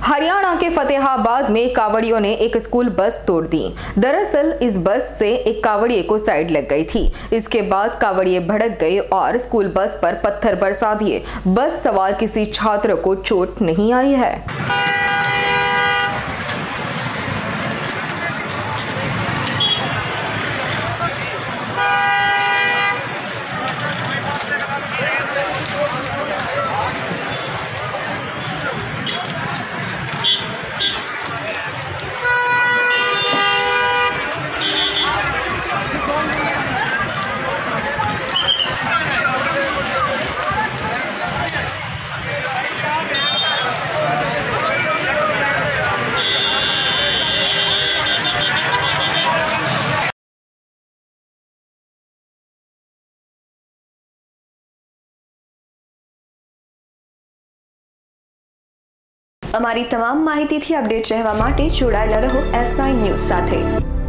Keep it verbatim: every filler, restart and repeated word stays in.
हरियाणा के फतेहाबाद में कावड़ियों ने एक स्कूल बस तोड़ दी। दरअसल इस बस से एक कावड़िए को साइड लग गई थी। इसके बाद कावड़िए भड़क गए और स्कूल बस पर पत्थर बरसा दिए। बस सवार किसी छात्र को चोट नहीं आई है। અમારી તમામ માહિતીથી અપડેટ રહેવા માટે જોડાયેલા રહો એસ નાઇન ન્યૂઝ સાથે।